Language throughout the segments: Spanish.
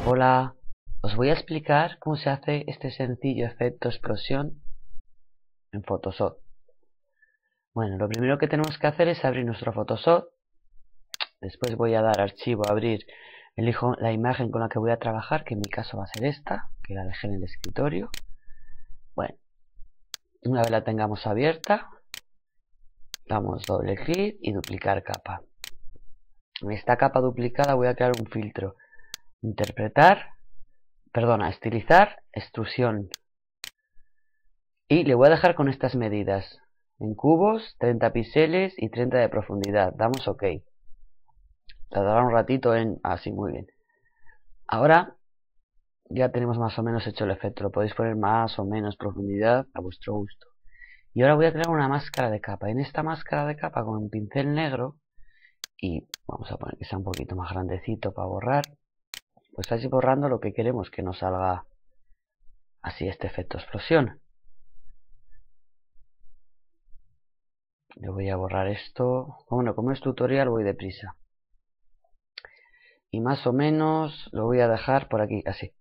Hola, os voy a explicar cómo se hace este sencillo efecto explosión en Photoshop. Bueno, lo primero que tenemos que hacer es abrir nuestro Photoshop. Después voy a dar archivo, abrir, elijo la imagen con la que voy a trabajar, que en mi caso va a ser esta, que la dejé en el escritorio. Bueno, una vez la tengamos abierta, damos doble clic y duplicar capa. En esta capa duplicada voy a crear un filtro. Estilizar, extrusión. Y le voy a dejar con estas medidas. En cubos, 30 píxeles y 30 de profundidad. Damos OK. Tardará un ratito en... Así, muy bien. Ahora ya tenemos más o menos hecho el efecto. Lo podéis poner más o menos profundidad a vuestro gusto. Y ahora voy a crear una máscara de capa. En esta máscara de capa con un pincel negro, y vamos a poner que sea un poquito más grandecito para borrar, pues estáis borrando lo que queremos que nos salga así este efecto explosión. Le voy a borrar esto. Bueno, como es tutorial voy deprisa. Y más o menos lo voy a dejar por aquí, así.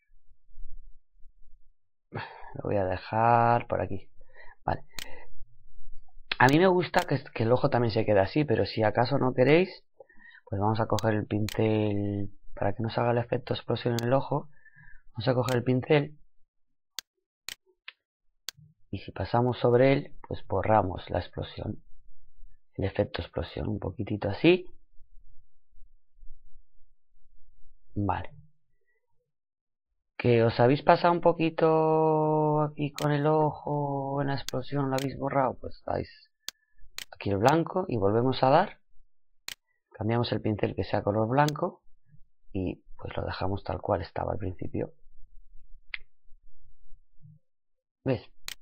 Lo voy a dejar por aquí. Vale. A mí me gusta que el ojo también se quede así, pero si acaso no queréis, pues vamos a coger el pincel para que nos haga el efecto explosión en el ojo. Vamos a coger el pincel y si pasamos sobre él, pues borramos la explosión, el efecto explosión, un poquitito así. Vale. Que os habéis pasado un poquito aquí con el ojo en la explosión, lo habéis borrado, pues dais aquí el blanco y volvemos a dar. Cambiamos el pincel que sea color blanco y pues lo dejamos tal cual estaba al principio. ¿Ves?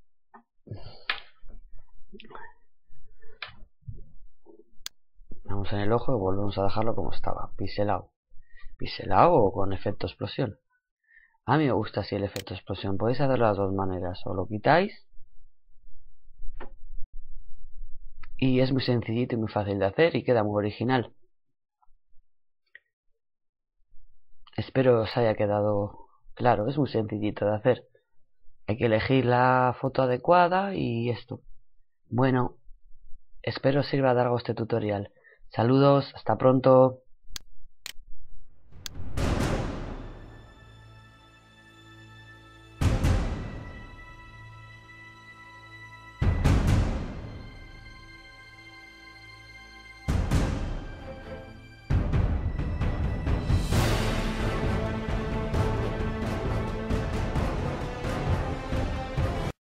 Vamos en el ojo y volvemos a dejarlo como estaba, pixelado. Pixelado o con efecto explosión. A mí me gusta así el efecto explosión. Podéis hacerlo de las dos maneras. O lo quitáis. Y es muy sencillito y muy fácil de hacer y queda muy original. Espero os haya quedado claro. Es muy sencillito de hacer. Hay que elegir la foto adecuada y esto. Bueno, espero os sirva de algo este tutorial. Saludos, hasta pronto.